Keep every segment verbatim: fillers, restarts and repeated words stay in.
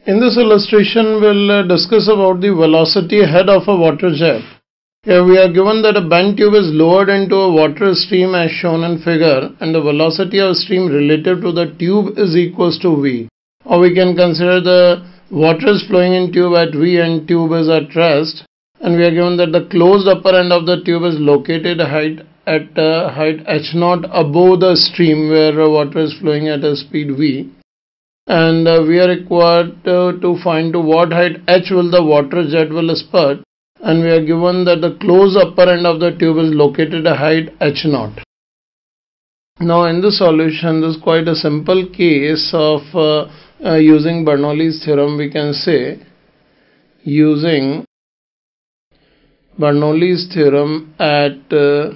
In this illustration, we'll uh, discuss about the velocity head of a water jet. Here we are given that a bent tube is lowered into a water stream as shown in figure, and the velocity of stream relative to the tube is equals to V. Or we can consider the water is flowing in tube at V and tube is at rest, and we are given that the closed upper end of the tube is located height at uh, height h naught above the stream where water is flowing at a speed V. And uh, we are required uh, to find to what height h will the water jet will spurt, and we are given that the closed upper end of the tube is located at height h naught. Now in the solution, this is quite a simple case of uh, uh, using Bernoulli's theorem. We can say using Bernoulli's theorem at uh,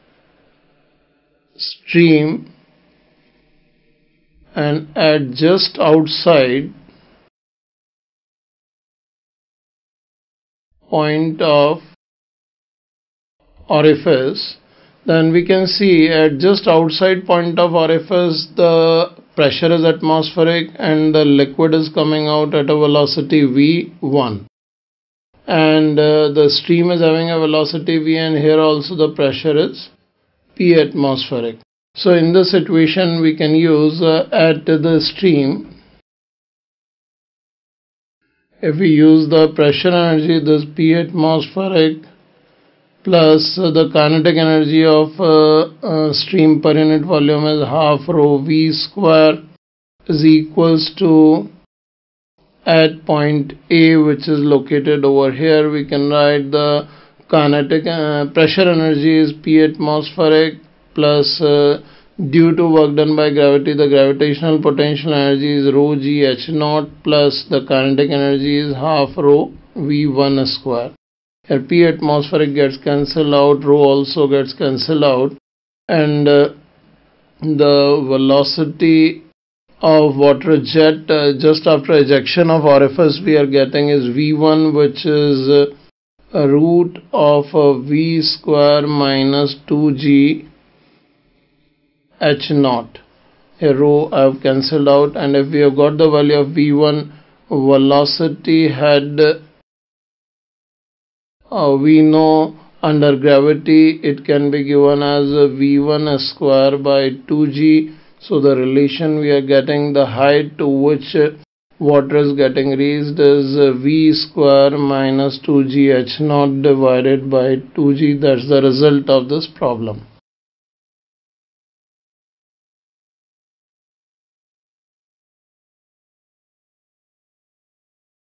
stream and at just outside point of orifice, then we can see at just outside point of orifice the pressure is atmospheric and the liquid is coming out at a velocity v one, and uh, the stream is having a velocity v, and here also the pressure is p atmospheric. So in this situation we can use uh, at the stream, if we use the pressure energy, this P atmospheric plus uh, the kinetic energy of uh, uh, stream per unit volume is half rho V square is equals to, at point A, which is located over here, we can write the kinetic uh, pressure energy is P atmospheric plus uh, due to work done by gravity, the gravitational potential energy is rho g h naught plus the kinetic energy is half rho v one square. Here P atmospheric gets cancelled out, rho also gets cancelled out, and uh, the velocity of water jet uh, just after ejection of orifice we are getting is v one, which is uh, a root of uh, v square minus two g h naught. Here rho I have cancelled out, and if we have got the value of v one, velocity head, uh, we know under gravity it can be given as v one square by two g. So the relation we are getting, the height to which water is getting raised is v square minus two g h naught divided by two g. That's the result of this problem.